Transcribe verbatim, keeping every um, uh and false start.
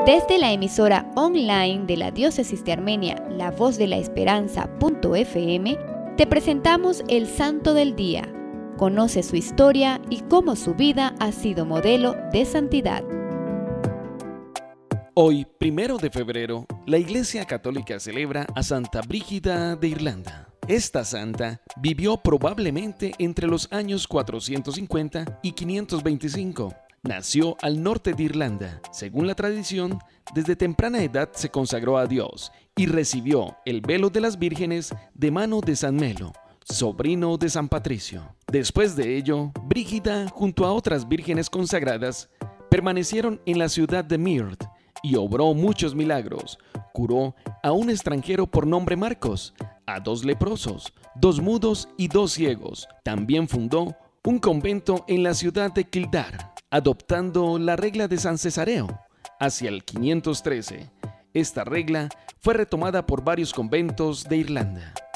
Desde la emisora online de la Diócesis de Armenia, la voz de la esperanza.fm, te presentamos el Santo del Día. Conoce su historia y cómo su vida ha sido modelo de santidad. Hoy, primero de febrero, la Iglesia Católica celebra a Santa Brígida de Irlanda. Esta santa vivió probablemente entre los años cuatrocientos cincuenta y quinientos veinticinco. Nació al norte de Irlanda. Según la tradición, desde temprana edad se consagró a Dios y recibió el velo de las vírgenes de mano de San Melo, sobrino de San Patricio. Después de ello, Brígida, junto a otras vírgenes consagradas, permanecieron en la ciudad de Meath y obró muchos milagros. Curó a un extranjero por nombre Marcos, a dos leprosos, dos mudos y dos ciegos. También fundó un convento en la ciudad de Kildare, adoptando la regla de San Cesareo. Hacia el quinientos trece, esta regla fue retomada por varios conventos de Irlanda.